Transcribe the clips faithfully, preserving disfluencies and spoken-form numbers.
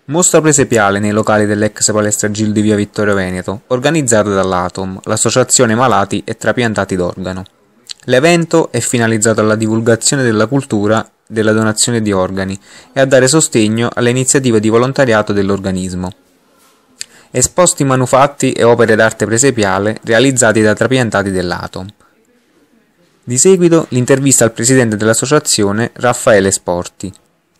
Mostra presepiale nei locali dell'ex palestra Gil di via Vittorio Veneto, organizzata dall'Atom, l'associazione malati e trapiantati d'organo. L'evento è finalizzato alla divulgazione della cultura della donazione di organi e a dare sostegno alle iniziative di volontariato dell'organismo. Esposti manufatti e opere d'arte presepiale realizzati da trapiantati dell'Atom. Di seguito l'intervista al presidente dell'associazione, Raffaele Sporti.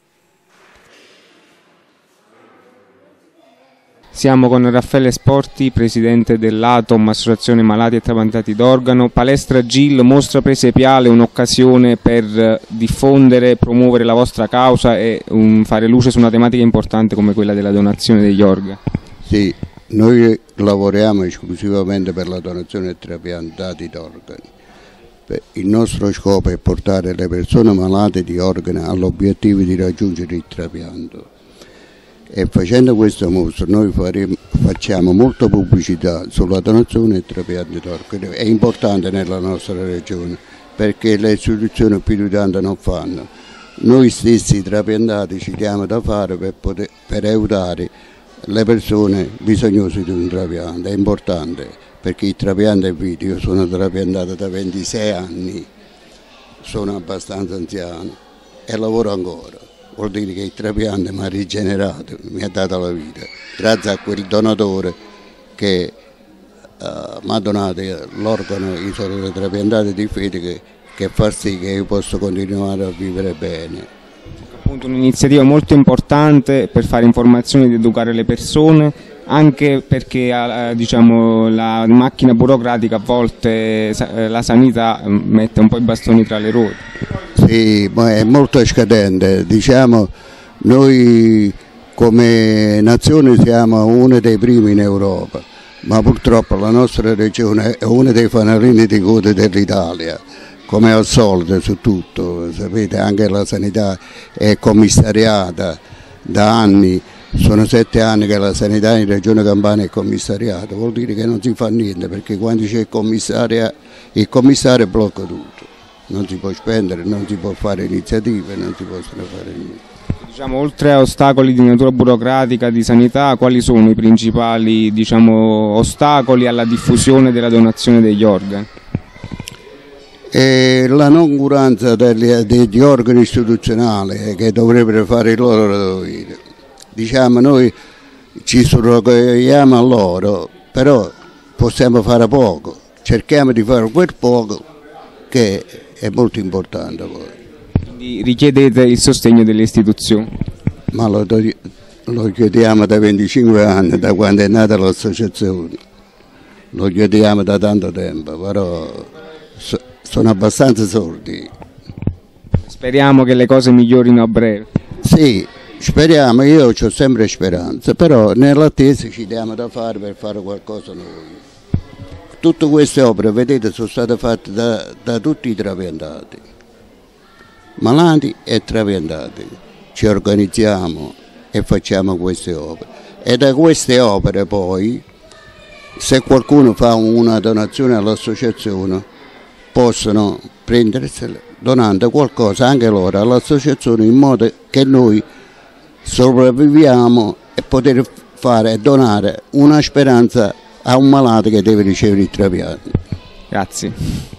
Siamo con Raffaele Sporti, presidente dell'Atom, Associazione Malati e Trapiantati d'Organo. Palestra Gil, mostra presepiale, un'occasione per diffondere, promuovere la vostra causa e um, fare luce su una tematica importante come quella della donazione degli organi. Sì, noi lavoriamo esclusivamente per la donazione e trapiantati d'organi. Il nostro scopo è portare le persone malate di organi all'obiettivo di raggiungere il trapianto. E facendo questa mostra noi faremo, facciamo molta pubblicità sulla donazione e trapianto d'organi. È importante nella nostra regione perché le istituzioni più di tanto non fanno. Noi stessi trapiantati ci diamo da fare per, poter, per aiutare le persone bisognose di un trapianto. È importante perché il trapianto è vita. Io sono trapiantato da ventisei anni, sono abbastanza anziano e lavoro ancora. Vuol dire che il trapianto mi ha rigenerato, mi ha dato la vita, grazie a quel donatore che uh, mi ha donato l'organo, i sono trapiantati di fede che, che fa sì che io possa continuare a vivere bene. Appunto un'iniziativa molto importante per fare informazioni ed educare le persone, anche perché eh, diciamo, la macchina burocratica a volte eh, la sanità mette un po' i bastoni tra le ruote. Sì, ma è molto scadente, diciamo noi come nazione siamo uno dei primi in Europa, ma purtroppo la nostra regione è uno dei fanalini di coda dell'Italia, come al solito su tutto, sapete anche la sanità è commissariata da anni, sono sette anni che la sanità in regione Campania è commissariata, vuol dire che non si fa niente perché quando c'è il commissario, il commissario blocca tutto. Non si può spendere, non si può fare iniziative, non si possono fare niente. Diciamo, oltre a ostacoli di natura burocratica, di sanità, quali sono i principali diciamo, ostacoli alla diffusione della donazione degli organi? E la noncuranza degli, degli organi istituzionali che dovrebbero fare il loro dovere. Diciamo, noi ci surroghiamo a loro, però possiamo fare poco, cerchiamo di fare quel poco che è molto importante poi. Quindi richiedete il sostegno delle istituzioni? Ma lo, lo chiediamo da venticinque anni, da quando è nata l'associazione, lo chiediamo da tanto tempo, però so, sono abbastanza sordi. Speriamo che le cose migliorino a breve. Sì, speriamo, io ho sempre speranza, però nell'attesa ci diamo da fare per fare qualcosa noi. Tutte queste opere, vedete, sono state fatte da, da tutti i trapiantati, malati e trapiantati. Ci organizziamo e facciamo queste opere. E da queste opere poi, se qualcuno fa una donazione all'associazione, possono prendersela donando qualcosa anche loro all'associazione in modo che noi sopravviviamo e poter fare e donare una speranza a un malato che deve ricevere il trapianto. Grazie.